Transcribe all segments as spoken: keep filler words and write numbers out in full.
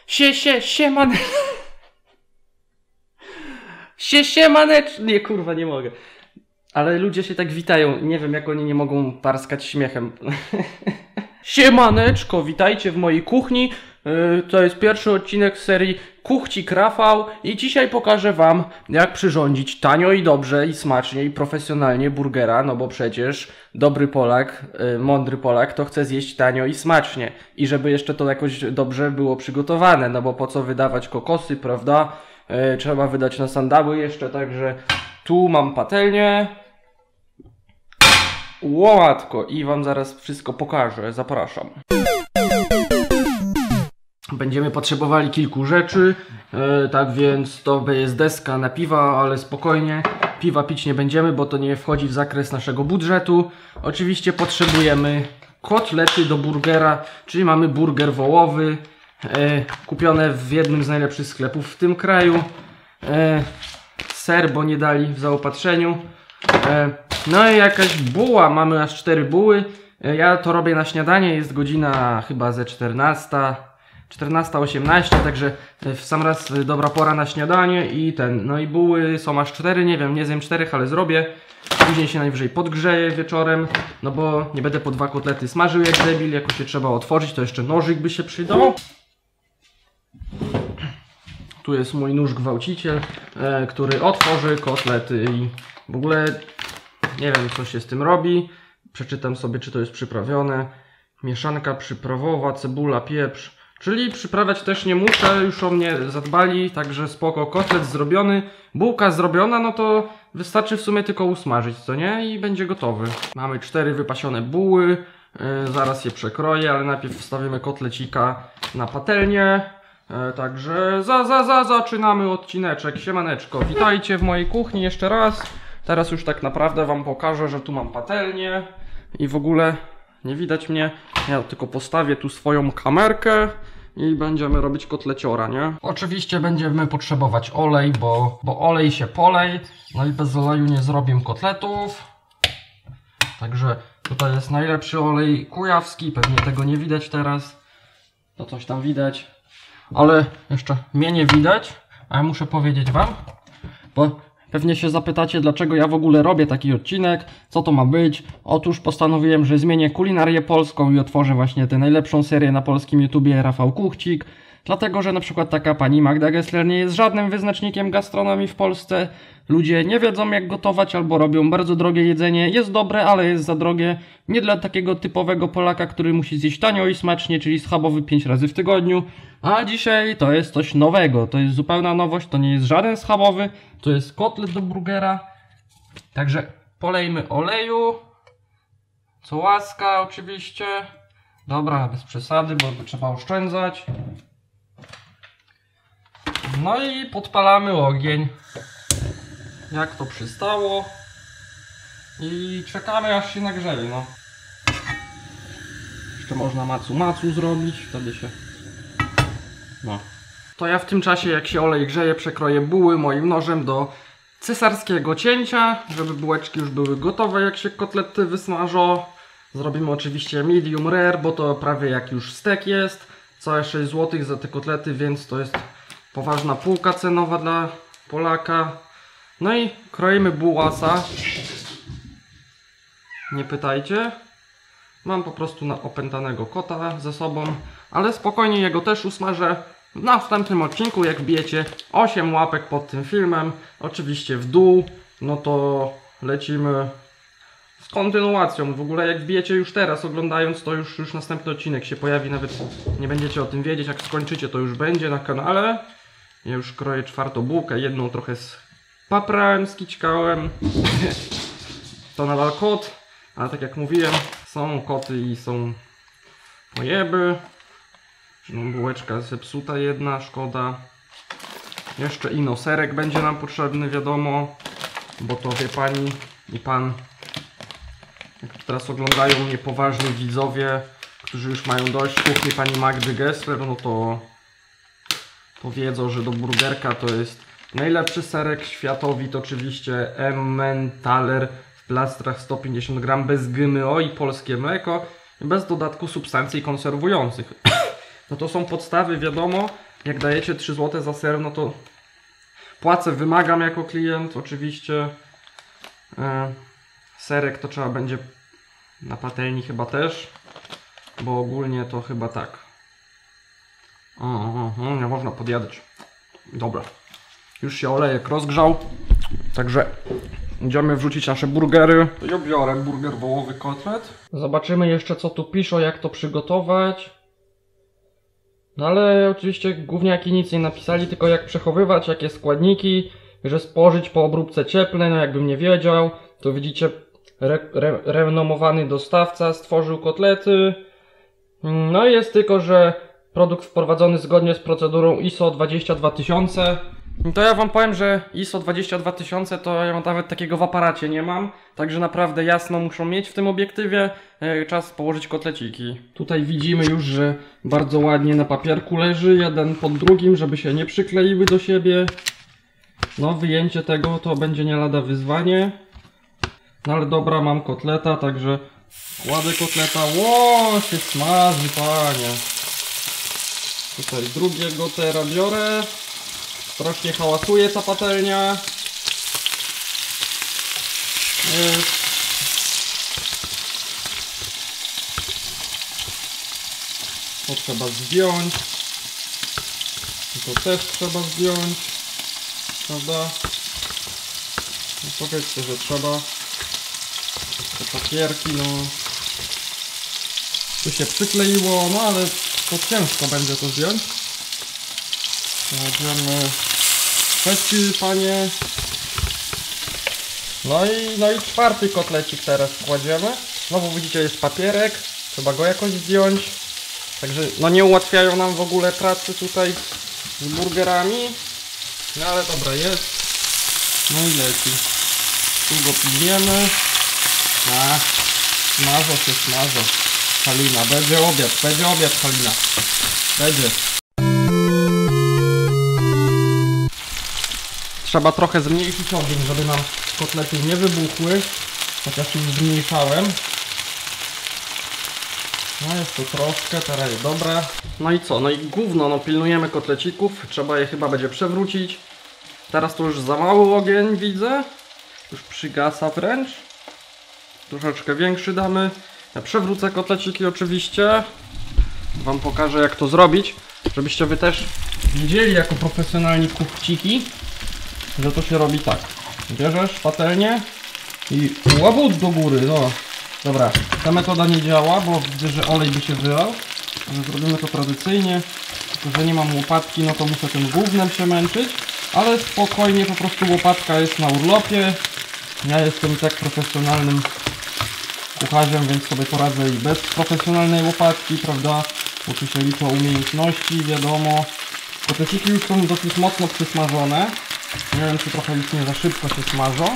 Sie, sie, sieman... Sie, siemanecz... Nie, kurwa, nie mogę. Ale ludzie się tak witają. Nie wiem, jak oni nie mogą parskać śmiechem. Siemaneczko, witajcie w mojej kuchni. Yy, to jest pierwszy odcinek z serii Kuchcik Rafał i dzisiaj pokażę wam, jak przyrządzić tanio i dobrze i smacznie i profesjonalnie burgera, no bo przecież dobry Polak, yy, mądry Polak to chce zjeść tanio i smacznie i żeby jeszcze to jakoś dobrze było przygotowane, no bo po co wydawać kokosy, prawda? Yy, trzeba wydać na sandały jeszcze, także tu mam patelnię. Łatko i wam zaraz wszystko pokażę, zapraszam. Będziemy potrzebowali kilku rzeczy, e, tak więc to jest deska na piwa, ale spokojnie, piwa pić nie będziemy, bo to nie wchodzi w zakres naszego budżetu. Oczywiście potrzebujemy kotlety do burgera, czyli mamy burger wołowy, e, kupione w jednym z najlepszych sklepów w tym kraju. E, ser, bo nie dali w zaopatrzeniu. E, no i jakaś buła, mamy aż cztery buły. E, ja to robię na śniadanie, jest godzina chyba ze czternasta, czternasta osiemnaście, także w sam raz dobra pora na śniadanie i ten, no i buły są aż cztery, nie wiem, nie zjem czterech, ale zrobię. Później się najwyżej podgrzeję wieczorem, no bo nie będę po dwa kotlety smażył jak debil, jakoś się trzeba otworzyć, to jeszcze nożyk by się przydał. Tu jest mój nóż gwałciciel, e, który otworzy kotlety i w ogóle nie wiem, co się z tym robi. Przeczytam sobie, czy to jest przyprawione. Mieszanka przyprawowa, cebula, pieprz. Czyli przyprawiać też nie muszę, już o mnie zadbali, także spoko. Kotlet zrobiony, bułka zrobiona, no to wystarczy w sumie tylko usmażyć, co nie? I będzie gotowy. Mamy cztery wypasione buły, yy, zaraz je przekroję, ale najpierw wstawimy kotlecika na patelnię. Yy, także za, za, za, zaczynamy odcineczek. Siemaneczko, witajcie w mojej kuchni jeszcze raz. Teraz już tak naprawdę wam pokażę, że tu mam patelnię i w ogóle nie widać mnie. Ja tylko postawię tu swoją kamerkę i będziemy robić kotleciora, nie? Oczywiście będziemy potrzebować olej, bo, bo olej się polej. No i bez oleju nie zrobię kotletów. Także tutaj jest najlepszy olej kujawski. Pewnie tego nie widać teraz. To coś tam widać. Ale jeszcze mnie nie widać. A ja muszę powiedzieć wam, bo pewnie się zapytacie, dlaczego ja w ogóle robię taki odcinek, co to ma być. Otóż postanowiłem, że zmienię kulinarię polską i otworzę właśnie tę najlepszą serię na polskim YouTubie Rafał Kuchcik. Dlatego, że na przykład taka pani Magda Gessler nie jest żadnym wyznacznikiem gastronomii w Polsce. Ludzie nie wiedzą jak gotować albo robią bardzo drogie jedzenie. Jest dobre, ale jest za drogie. Nie dla takiego typowego Polaka, który musi zjeść tanio i smacznie, czyli schabowy pięć razy w tygodniu. A dzisiaj to jest coś nowego. To jest zupełna nowość. To nie jest żaden schabowy. To jest kotlet do burgera. Także polejmy oleju. Co łaska oczywiście. Dobra, bez przesady, bo trzeba oszczędzać. No i podpalamy ogień, jak to przystało, i czekamy aż się nagrzeje, no. Jeszcze można macu macu zrobić, wtedy się... No. To ja w tym czasie, jak się olej grzeje, przekroję buły moim nożem do cesarskiego cięcia, żeby bułeczki już były gotowe, jak się kotlety wysmażą. Zrobimy oczywiście medium rare, bo to prawie jak już stek jest. Całe sześć złotych za te kotlety, więc to jest poważna półka cenowa dla Polaka. No i kroimy bułasa. Nie pytajcie. Mam po prostu na opętanego kota ze sobą. Ale spokojnie, jego też usmażę w następnym odcinku. Jak wbijecie osiem łapek pod tym filmem, oczywiście w dół, no to lecimy z kontynuacją. W ogóle jak wbijecie już teraz oglądając, to już, już następny odcinek się pojawi. Nawet nie będziecie o tym wiedzieć. Jak skończycie, to już będzie na kanale. Ja już kroję czwartą bułkę, jedną trochę spaprałem, skićkałem. To nadal kot, ale tak jak mówiłem, są koty i są pojeby. No, bułeczka zepsuta jedna, szkoda. Jeszcze ino serek będzie nam potrzebny, wiadomo, bo to wie pani i pan, jak teraz oglądają mnie poważni widzowie, którzy już mają dość kuchni pani Magdy Gessler, no to to wiedzą, że do burgerka to jest najlepszy serek światowy, to oczywiście Emmentaler w plastrach sto pięćdziesiąt gramów bez G M O i polskie mleko, bez dodatku substancji konserwujących. No to są podstawy, wiadomo, jak dajecie trzy złote za ser, no to płacę, wymagam jako klient oczywiście. E, serek to trzeba będzie na patelni chyba też, bo ogólnie to chyba tak. O, o, o, nie można podjadać. Dobra, już się olejek rozgrzał, także idziemy wrzucić nasze burgery. To ja biorę burger wołowy kotlet. Zobaczymy jeszcze, co tu piszą, jak to przygotować. No ale oczywiście głównie jak i nic nie napisali, tylko jak przechowywać, jakie składniki, że spożyć po obróbce cieplnej. No jakbym nie wiedział, to widzicie, re, re, renomowany dostawca stworzył kotlety. No i jest tylko, że produkt wprowadzony zgodnie z procedurą I S O dwadzieścia dwa tysiące. To ja wam powiem, że I S O dwadzieścia dwa tysiące to ja nawet takiego w aparacie nie mam. Także naprawdę jasno muszą mieć w tym obiektywie. Czas położyć kotleciki. Tutaj widzimy już, że bardzo ładnie na papierku leży, jeden pod drugim, żeby się nie przykleiły do siebie. No wyjęcie tego to będzie nie lada wyzwanie. No ale dobra, mam kotleta, także kładę kotleta. Ło, się smaży, panie. Tutaj drugiego tera biorę. Strasznie hałasuje ta patelnia. Jest. To trzeba zdjąć. To też trzeba zdjąć. Prawda? No powiedzcie, że trzeba. Te papierki, no. Tu się przykleiło, no ale to ciężko będzie to zdjąć. Kładziemy trzeci, panie. No i, no i czwarty kotlecik teraz kładziemy. Znowu widzicie, jest papierek. Trzeba go jakoś zdjąć. Także no nie ułatwiają nam w ogóle pracy tutaj z burgerami. No ale dobra, jest. No i leci. Tu go pilniemy. A, smażą się, smażą. Halina, będzie obiad, będzie obiad, Halina. Będzie. Trzeba trochę zmniejszyć ogień, żeby nam kotlety nie wybuchły. Chociaż już zmniejszałem. No jest to troszkę, teraz jest dobre. No i co? No i gówno, no pilnujemy kotlecików. Trzeba je chyba będzie przewrócić. Teraz to już za mały ogień widzę. Już przygasa wręcz. Troszeczkę większy damy. Ja przewrócę kotleciki oczywiście. Wam pokażę, jak to zrobić. Żebyście wy też wiedzieli jako profesjonalni kuchciki, że to się robi tak. Bierzesz patelnię i łabut do góry, no. Dobra, ta metoda nie działa, bo widzę, że olej by się wylał. Ale zrobimy to tradycyjnie. Tylko że nie mam łopatki, no to muszę tym gównem się męczyć. Ale spokojnie, po prostu łopatka jest na urlopie. Ja jestem tak profesjonalnym kucharzem, więc sobie poradzę i bez profesjonalnej łopatki, prawda? Bo tu się liczą umiejętności, wiadomo. Kotleciki już są dosyć mocno przysmażone. Nie wiem, czy trochę już nie za szybko się smażą.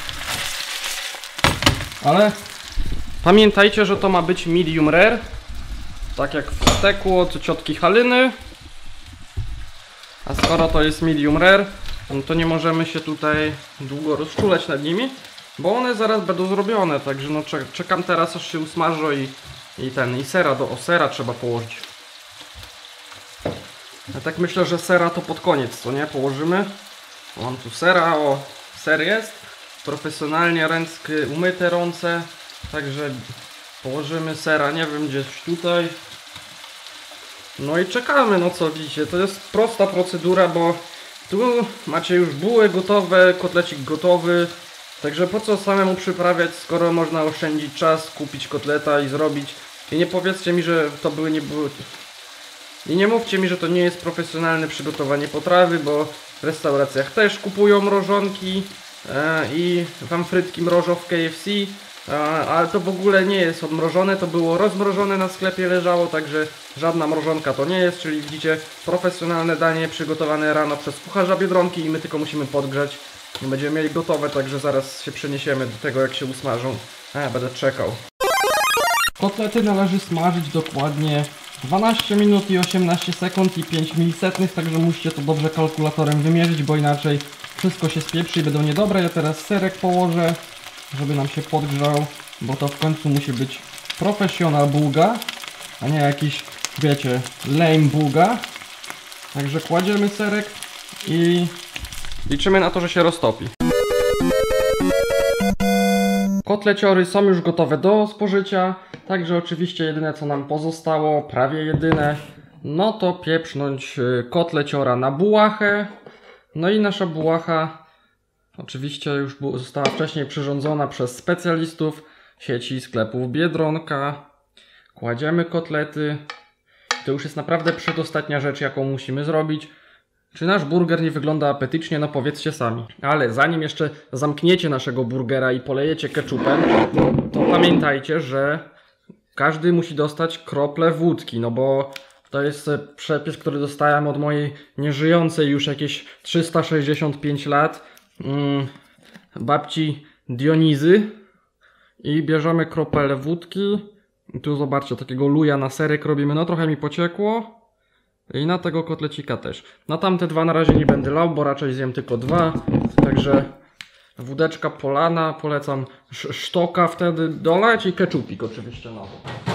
Ale pamiętajcie, że to ma być medium rare. Tak jak w steku od ciotki Haliny. A skoro to jest medium rare, no to nie możemy się tutaj długo rozczulać nad nimi, bo one zaraz będą zrobione. Także no czekam teraz, aż się usmażą i, i ten, i sera, do o sera trzeba położyć. Ja tak myślę, że sera to pod koniec, co nie? Położymy. Mam tu sera, o, ser jest. Profesjonalnie ręczki umyte ręce. Także położymy sera, nie wiem, gdzieś tutaj. No i czekamy, no co widzicie, to jest prosta procedura, bo tu macie już buły gotowe, kotlecik gotowy. Także po co samemu przyprawiać, skoro można oszczędzić czas, kupić kotleta i zrobić. I nie powiedzcie mi, że to były nie były... I nie mówcie mi, że to nie jest profesjonalne przygotowanie potrawy, bo w restauracjach też kupują mrożonki e, i wam frytki mrożą w K F C. Ale to w ogóle nie jest odmrożone, to było rozmrożone, na sklepie leżało, także żadna mrożonka to nie jest, czyli widzicie, profesjonalne danie przygotowane rano przez kucharza Biedronki i my tylko musimy podgrzać i będziemy mieli gotowe, także zaraz się przeniesiemy do tego, jak się usmażą. A ja będę czekał. Kotlety należy smażyć dokładnie dwanaście minut i osiemnaście sekund i pięć milisetnych, także musicie to dobrze kalkulatorem wymierzyć, bo inaczej wszystko się spieprzy i będą niedobre. Ja teraz serek położę, żeby nam się podgrzał, bo to w końcu musi być profesjonal bułga, a nie jakiś, wiecie, lame bułga. Także kładziemy serek i liczymy na to, że się roztopi. Kotleciory są już gotowe do spożycia, także oczywiście jedyne co nam pozostało, prawie jedyne, no to pieprznąć kotleciora na bułachę. No i nasza bułacha oczywiście już została wcześniej przyrządzona przez specjalistów sieci sklepów Biedronka. Kładziemy kotlety. To już jest naprawdę przedostatnia rzecz, jaką musimy zrobić. Czy nasz burger nie wygląda apetycznie? No powiedzcie sami. Ale zanim jeszcze zamkniecie naszego burgera i polejecie ketchupem, to pamiętajcie, że każdy musi dostać kroplę wódki, no bo to jest przepis, który dostałem od mojej nieżyjącej już jakieś trzysta sześćdziesiąt pięć lat mm, babci Dionizy. I bierzemy kropelę wódki. I tu zobaczcie, takiego luja na serek robimy. No trochę mi pociekło. I na tego kotlecika też. Na tamte dwa na razie nie będę lał, bo raczej zjem tylko dwa. Także wódeczka polana. Polecam sztoka wtedy dolać i keczupik oczywiście na to.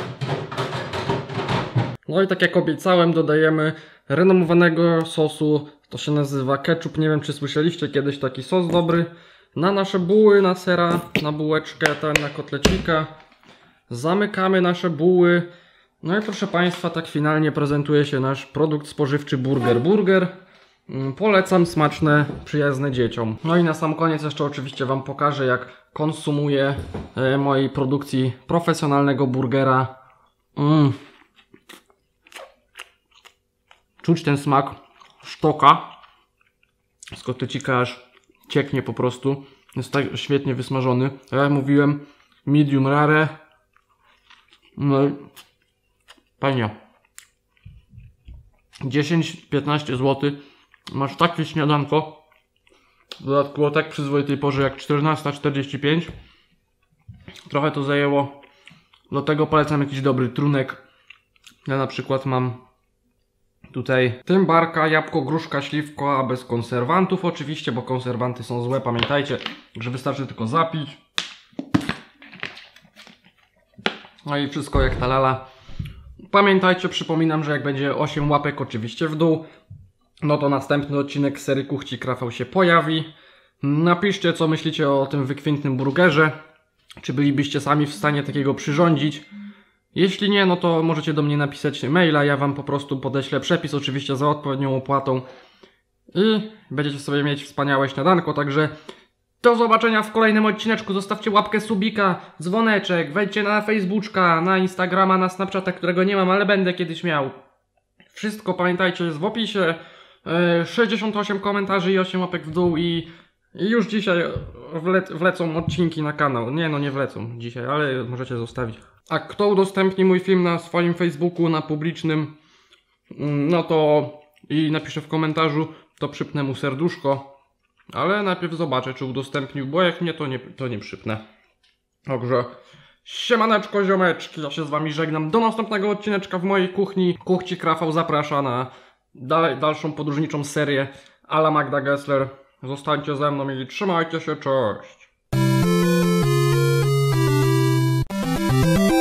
No i tak jak obiecałem, dodajemy renomowanego sosu. To się nazywa ketchup. Nie wiem, czy słyszeliście kiedyś taki sos dobry. Na nasze buły, na sera, na bułeczkę, ten na kotlecika. Zamykamy nasze buły. No i proszę Państwa, tak finalnie prezentuje się nasz produkt spożywczy Burger Burger. Polecam, smaczne, przyjazne dzieciom. No i na sam koniec jeszcze oczywiście Wam pokażę, jak konsumuję mojej produkcji profesjonalnego burgera. Mm. Czuć ten smak sztoka z kotlecika, aż cieknie po prostu. Jest tak świetnie wysmażony. Jak mówiłem, medium rare. No i fajnie. dziesięć piętnaście złotych. Masz takie śniadanko. Dodatkowo tak przyzwoitej porze jak czternasta czterdzieści pięć. Trochę to zajęło. Do tego polecam jakiś dobry trunek. Ja na przykład mam tutaj tymbarka, jabłko, gruszka, śliwka, bez konserwantów oczywiście, bo konserwanty są złe. Pamiętajcie, że wystarczy tylko zapić. No i wszystko jak ta lala. Pamiętajcie, przypominam, że jak będzie osiem łapek oczywiście w dół, no to następny odcinek serii Kuchcik Rafał się pojawi. Napiszcie, co myślicie o tym wykwintnym burgerze. Czy bylibyście sami w stanie takiego przyrządzić? Jeśli nie, no to możecie do mnie napisać maila, ja Wam po prostu podeślę przepis, oczywiście za odpowiednią opłatą. I będziecie sobie mieć wspaniałe śniadanko, także do zobaczenia w kolejnym odcineczku. Zostawcie łapkę, subika, dzwoneczek, wejdźcie na Facebooka, na Instagrama, na Snapchata, którego nie mam, ale będę kiedyś miał. Wszystko, pamiętajcie, jest w opisie. sześćdziesiąt osiem komentarzy i osiem łapek w dół i, i już dzisiaj wle, wlecą odcinki na kanał. Nie, no nie wlecą dzisiaj, ale możecie zostawić. A kto udostępni mój film na swoim Facebooku, na publicznym, no to i napisze w komentarzu, to przypnę mu serduszko. Ale najpierw zobaczę, czy udostępnił, bo jak nie, to nie, to nie przypnę. Także siemaneczko, ziomeczki, ja się z Wami żegnam. Do następnego odcineczka w mojej kuchni. Kuchcik Rafał zaprasza na dal dalszą podróżniczą serię a la Magda Gessler. Zostańcie ze mną i trzymajcie się, cześć!